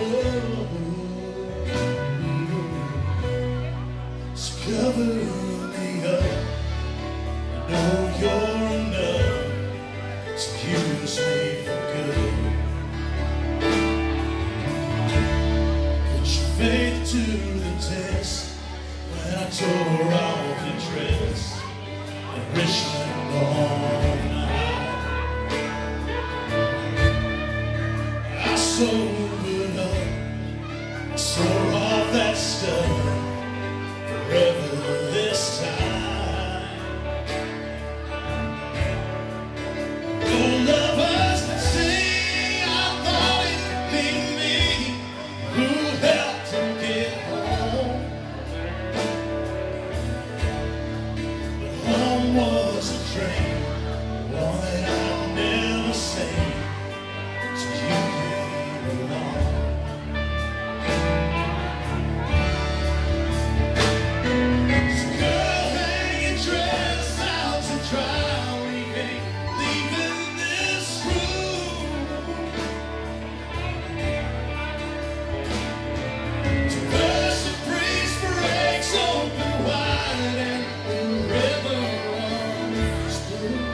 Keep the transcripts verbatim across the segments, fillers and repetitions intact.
So cover me up. I know you're enough to use me for good. Put your faith to the test when I tore off your dress at Richmond on high. I sobered up, I swore off that stuff forever this time. Oh, lovers, say I thought it'd be me who helped him get home, but home was a dream, one that I'll never say till you came along. So girl, hang your dress out to dry, we ain't leaving this room. To burst the breeze breaks open wide and the river runs through.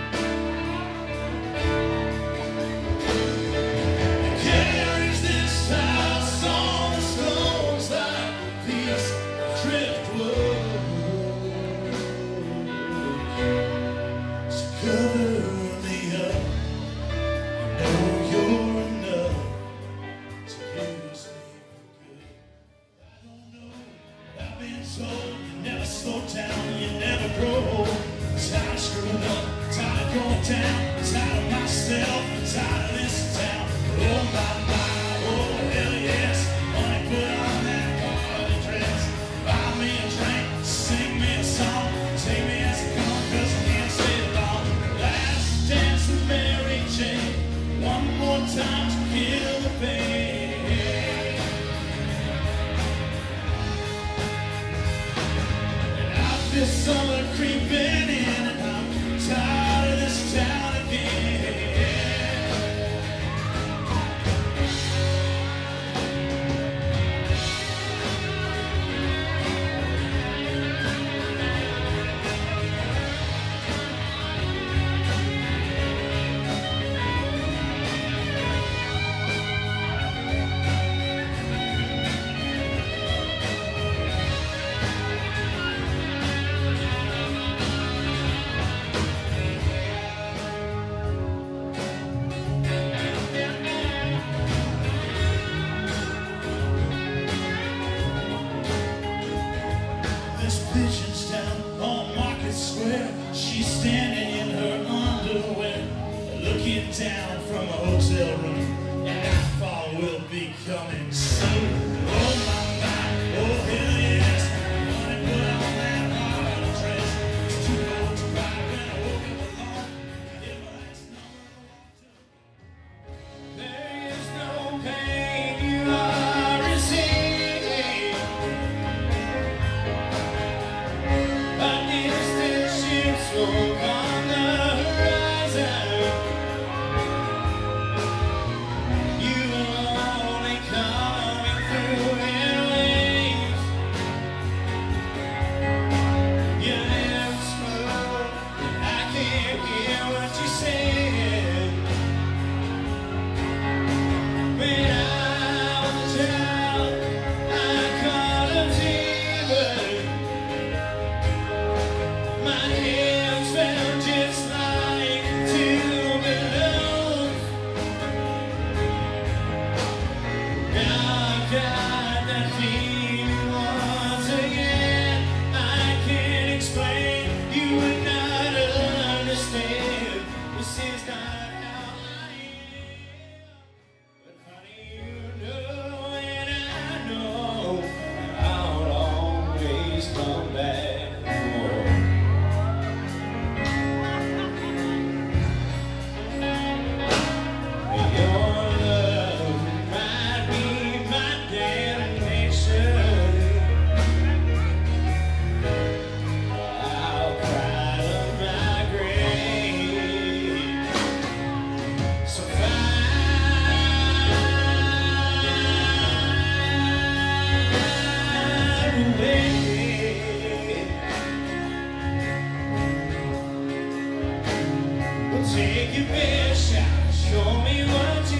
It carries this house on the stones like a piece of driftwood. So cover me up. I know you're enough to use me for good. I don't know, but I've been told you never slow down, you never grow. Tired of screwing up, tired of going down, tired of myself, tired of this town. Oh my, my, oh hell yes. Honey, put on that party dress, buy me a drink, sing me a song, take me as it comes, 'cause I can't stay long. Last dance with Mary Jane, one more time to kill the pain. And I feel summer creeping in, and I'm tired of this town again. This pigeon's down on Market Square. She's standing in her underwear, looking down from a hotel room, and nightfall will be coming soon. Oh my, my, oh hell yes. Honey, put on that party dress. It's too cold to ride when I woke up alone. Hit my last number. There is no pain you are receiving. But distant ships smoke on the horizon. You are only coming through in waves. Your lips move, and I can't hear what you said. When I was a child, I caught a fever. My hands felt just like two balloons. Now I've got that feeling once again. I can't explain, you would not understand. This is Take your best shot, show me what you